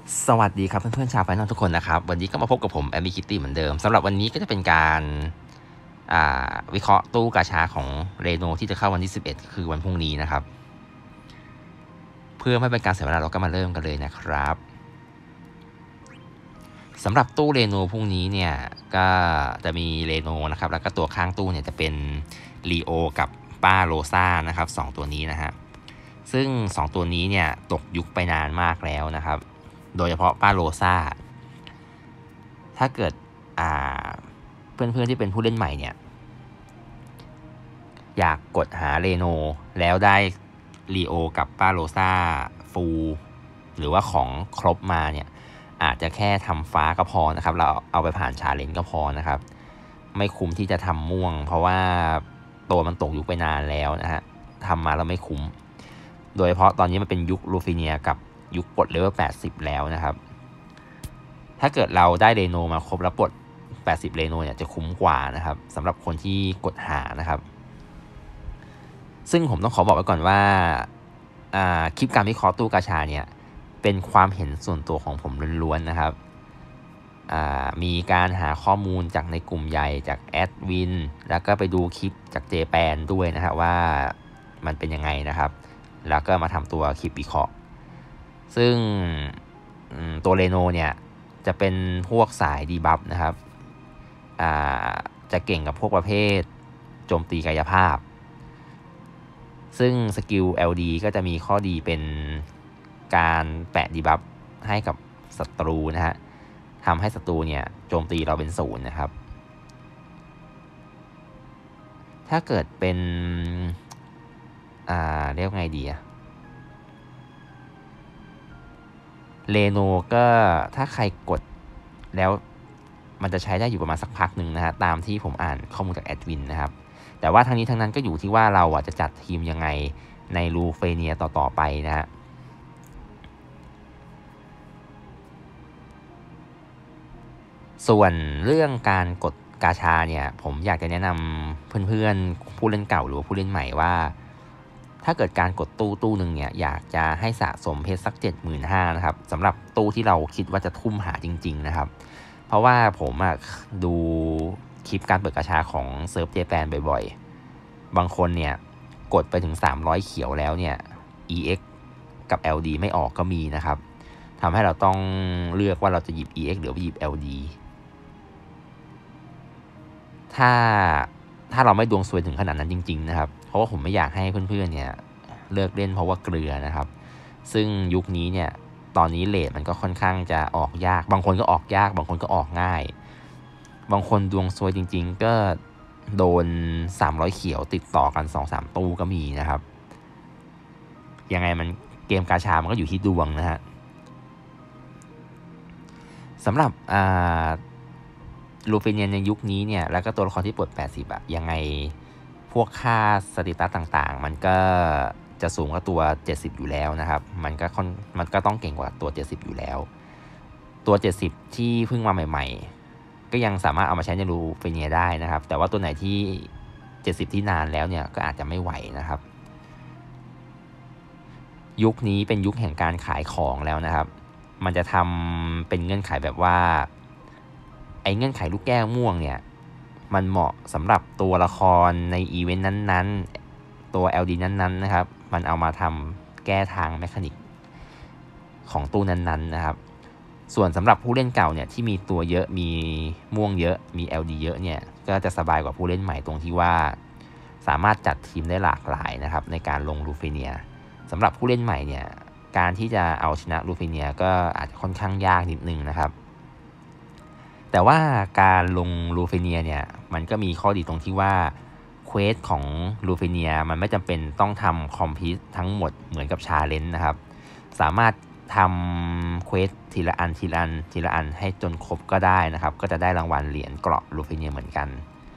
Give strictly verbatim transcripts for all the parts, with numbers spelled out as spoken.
สวัสดีครับเพื่อนๆชาวไฟนอลทุกคนนะครับวันนี้ก็มาพบกับผมแอมมี่คิตตี้เหมือนเดิมสำหรับวันนี้ก็จะเป็นการวิเคราะห์ตู้กาชาของเรโนที่จะเข้าวันที่สิบเอ็ดคือวันพรุ่งนี้นะครับเพื่อไม่เป็นการเสียเวลาเราก็มาเริ่มกันเลยนะครับสำหรับตู้เรโนพรุ่งนี้เนี่ยก็จะมีเรโนนะครับแล้วก็ตัวข้างตู้เนี่ยจะเป็นลีโอกับป้าโรซ่านะครับสองตัวนี้นะฮะซึ่งสองตัวนี้เนี่ยตกยุคไปนานมากแล้วนะครับโดยเฉพาะป้าโรซ่าถ้าเกิดเพื่อนๆที่เป็นผู้เล่นใหม่เนี่ยอยากกดหาเรโนแล้วได้ลีโอกับป้าโรซ่าฟูหรือว่าของครบมาเนี่ยอาจจะแค่ทำฟ้าก็พอนะครับเราเอาไปผ่านชาเลนจ์ก็พอนะครับไม่คุ้มที่จะทำม่วงเพราะว่าตัวมันตกยุคไปนานแล้วนะฮะทำมาแล้วไม่คุ้มโดยเฉพาะตอนนี้มันเป็นยุคลูฟิเนียกับยุคปลดเลเวลแปดสิบแล้วนะครับถ้าเกิดเราได้เรโนมาครบแล้วปลดแปดสิบเรโนเนี่ยจะคุ้มกว่านะครับสำหรับคนที่กดหานะครับซึ่งผมต้องขอบอกไว้ก่อนว่าคลิปการวิเคราะห์ตู้กาชาเนี่ยเป็นความเห็นส่วนตัวของผมล้วนๆนะครับมีการหาข้อมูลจากในกลุ่มใหญ่จากแอดวินแล้วก็ไปดูคลิปจากเจแปนด้วยนะฮะว่ามันเป็นยังไงนะครับแล้วก็มาทำตัวคลิปวิเคราะห์ซึ่งตัวเรโนเนี่ยจะเป็นพวกสายดีบัฟนะครับจะเก่งกับพวกประเภทโจมตีกายภาพซึ่งสกิล แอล ดี ก็จะมีข้อดีเป็นการแปะดีบัฟให้กับศัตรูนะฮะทำให้ศัตรูเนี่ยโจมตีเราเป็นศูนย์นะครับถ้าเกิดเป็นอ่าเรียกไงดีอะเรโนก็ถ้าใครกดแล้วมันจะใช้ได้อยู่ประมาณสักพักหนึ่งนะฮะตามที่ผมอ่านข้อมูลจากแอดวินนะครับแต่ว่าทั้งนี้ทั้งนั้นก็อยู่ที่ว่าเราอ่ะจะจัดทีมยังไงในลูเฟเนียต่อๆไปนะฮะส่วนเรื่องการกดกาชาเนี่ยผมอยากจะแนะนำเพื่อนๆผู้เล่นเก่าหรือว่าผู้เล่นใหม่ว่าถ้าเกิดการกดตู้ตู้หนึ่งเนี่ยอยากจะให้สะสมเพชรสัก เจ็ดหมื่นห้าพัน นะครับสำหรับตู้ที่เราคิดว่าจะทุ่มหาจริงๆนะครับเพราะว่าผมอะดูคลิปการเปิดกาชาของเซิร์ฟเจแปนบ่อยๆบางคนเนี่ยกดไปถึงสามร้อยเขียวแล้วเนี่ย อี เอ็กซ์ กับ แอล ดี ไม่ออกก็มีนะครับทำให้เราต้องเลือกว่าเราจะหยิบ อี เอ็กซ์ หรือว่าหยิบ แอล ดี ถ้าถ้าเราไม่ดวงซวยถึงขนาดนั้นจริงๆนะครับเพราะว่าผมไม่อยากให้เพื่อนๆเนี่ยเลิกเล่นเพราะว่าเกลือนะครับซึ่งยุคนี้เนี่ยตอนนี้เรทมันก็ค่อนข้างจะออกยากบางคนก็ออกยากบางคนก็ออกง่ายบางคนดวงซวยจริงๆก็โดนสามร้อยเขียวติดต่อกัน สองสาม ตู้ก็มีนะครับยังไงมันเกมกาชามันก็อยู่ที่ดวงนะฮะสำหรับลูเฟเนียในยุคนี้เนี่ยแล้วก็ตัวละครที่ปลดแปดสิบอะยังไงพวกค่าสถิติต่างๆมันก็จะสูงกว่าตัวเจ็ดสิบอยู่แล้วนะครับมันก็มันก็ต้องเก่งกว่าตัวเจ็ดสิบอยู่แล้วตัวเจ็ดสิบที่เพิ่งมาใหม่ๆก็ยังสามารถเอามาใช้ในลูเฟเนียได้นะครับแต่ว่าตัวไหนที่เจ็ดสิบที่นานแล้วเนี่ยก็อาจจะไม่ไหวนะครับยุคนี้เป็นยุคแห่งการขายของแล้วนะครับมันจะทำเป็นเงื่อนไขแบบว่าไอ้เงื่อนไขลูกแก้วม่วงเนี่ยมันเหมาะสำหรับตัวละครในอีเวนต์นั้นๆตัว แอล ดี นั้นๆนะครับมันเอามาทำแก้ทางแมคานิกของตู้นั้นๆนะครับส่วนสำหรับผู้เล่นเก่าเนี่ยที่มีตัวเยอะมีม่วงเยอะมี แอล ดี เยอะเนี่ยก็จะสบายกว่าผู้เล่นใหม่ตรงที่ว่าสามารถจัดทีมได้หลากหลายนะครับในการลงลูเฟเนียสำหรับผู้เล่นใหม่เนี่ยการที่จะเอาชนะลูเฟเนียก็อาจจะค่อนข้างยากนิดนึงนะครับแต่ว่าการลงลูเฟเนียเนี่ยมันก็มีข้อดีตรงที่ว่าเควสของลูเฟเนียมันไม่จำเป็นต้องทำคอมพิวทั้งหมดเหมือนกับชาเลนจ์นะครับสามารถทำเควสทีละอันทีละอันทีละอันให้จนครบก็ได้นะครับก็จะได้รางวัลเหรียญเกราะลูเฟเนียเหมือนกัน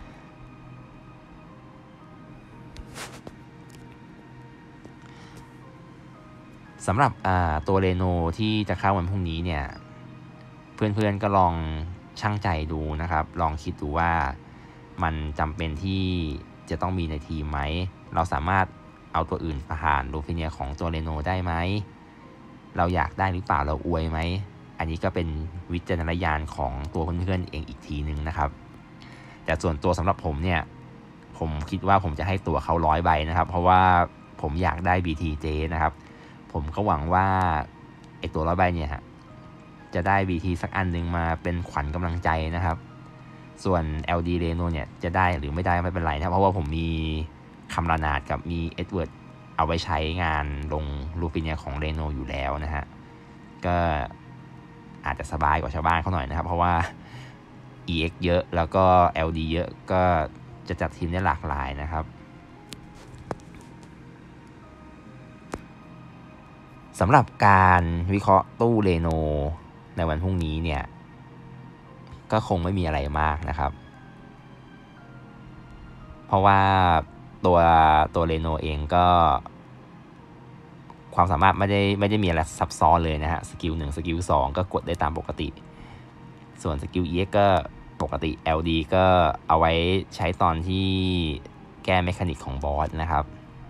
สำหรับตัวเรโนที่จะเข้าวันพรุ่งนี้เนี่ยเพื่อนๆก็ลองช่างใจดูนะครับลองคิดดูว่ามันจำเป็นที่จะต้องมีในทีมไหมเราสามารถเอาตัวอื่นผ่านลูเฟเนียของตัวเรโนได้ไหมเราอยากได้หรือเปล่าเราอวยไหมอันนี้ก็เป็นวิจารณญาณของตัวเพื่อนๆเองอีกทีนึงนะครับแต่ส่วนตัวสำหรับผมเนี่ยผมคิดว่าผมจะให้ตัวเขาร้อยใบนะครับเพราะว่าผมอยากได้ บี ที เจ นะครับผมก็หวังว่าไอตัวร้อยใบเนี่ยจะได้ บี ที สักอันนึงมาเป็นขวัญกำลังใจนะครับส่วน แอล ดี Reno เนี่ยจะได้หรือไม่ได้ไม่เป็นไรนะเพราะว่าผมมีคำรานาดกับมีเอ็ดเวิร์ดเอาไว้ใช้งานลงลูปิเนียของ Reno อยู่แล้วนะฮะก็อาจจะสบายกว่าชาวบ้านเขาหน่อยนะครับเพราะว่า อี เอ็กซ์ เยอะแล้วก็ แอล ดี เยอะก็จะจัดทีมได้หลากหลายนะครับสำหรับการวิเคราะห์ตู้เรโนในวันพรุ่งนี้เนี่ยก็คงไม่มีอะไรมากนะครับเพราะว่าตัวตัวเรโนเองก็ความสามารถไม่ได้ไม่ได้มีอะไรซับซ้อนเลยนะฮะสกิลหนึ่งสกิลสองก็กดได้ตามปกติส่วนสกิล อี เอ็กซ์ ก็ปกติ แอล ดี ก็เอาไว้ใช้ตอนที่แก้เมคานิกของบอสนะครับ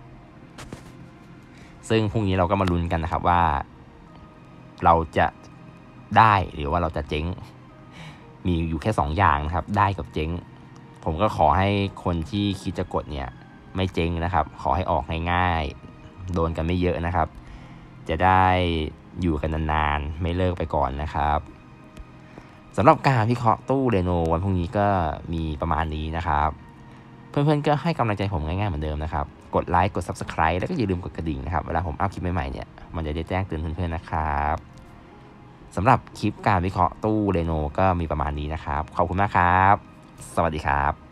ซึ่งพรุ่งนี้เราก็มาลุ้นกันนะครับว่าเราจะได้หรือว่าเราจะเจ๊งมีอยู่แค่สองอย่างนะครับได้กับเจ๊งผมก็ขอให้คนที่คิดจะกดเนี่ยไม่เจ๊งนะครับขอให้ออกง่ายๆโดนกันไม่เยอะนะครับจะได้อยู่กันนานๆไม่เลิกไปก่อนนะครับสำหรับการวิเคราะห์ตู้เรโนวันพรุ่งนี้ก็มีประมาณนี้นะครับเพื่อนๆก็ให้กำลังใจผมง่ายๆเหมือนเดิมนะครับกดไลค์กด ซับสไครบ์ แล้วก็อย่าลืมกดกระดิ่งนะครับเวลาผมอัพคลิปใหม่ๆเนี่ยมันจะได้แจ้งเตือนเพื่อนๆนะครับสำหรับคลิปการวิเคราะห์ตู้เรโนก็มีประมาณนี้นะครับขอบคุณมากครับสวัสดีครับ